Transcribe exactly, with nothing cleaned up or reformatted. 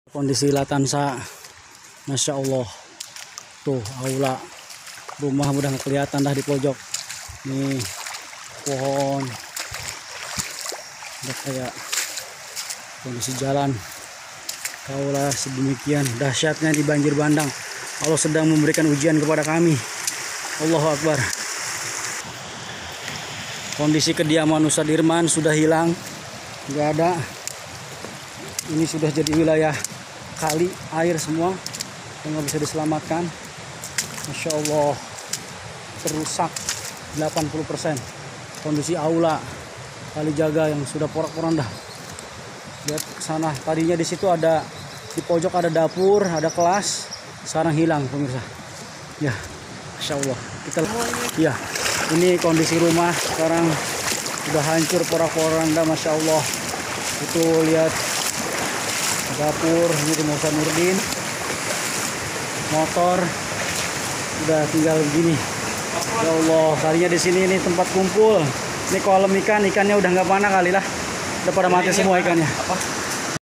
Kondisi Latansa, Masya Allah, tuh aula rumah udah nggak kelihatan dah di pojok. Nih pohon, udah kayak kondisi jalan. Kaulah sedemikian dahsyatnya di banjir bandang. Allah sedang memberikan ujian kepada kami. Allahu Akbar. Kondisi kediaman Ustadz Irman sudah hilang, nggak ada. Ini sudah jadi wilayah kali air semua yang nggak bisa diselamatkan. Masya Allah, terusak delapan puluh persen. Kondisi aula kali jaga yang sudah porak-poranda. Lihat ke sana, tadinya di situ ada, di pojok ada dapur, ada kelas, sekarang hilang pemirsa. Ya, Masya Allah. Kita, ya, ini kondisi rumah sekarang sudah hancur porak-poranda. Masya Allah. Itu lihat dapur, ini di Musa Nurdin, motor udah tinggal begini. Ya Allah, tadinya di sini ini tempat kumpul. Ini kolam ikan, ikannya udah nggak mana kali lah, udah pada mati semua ikannya. Apa?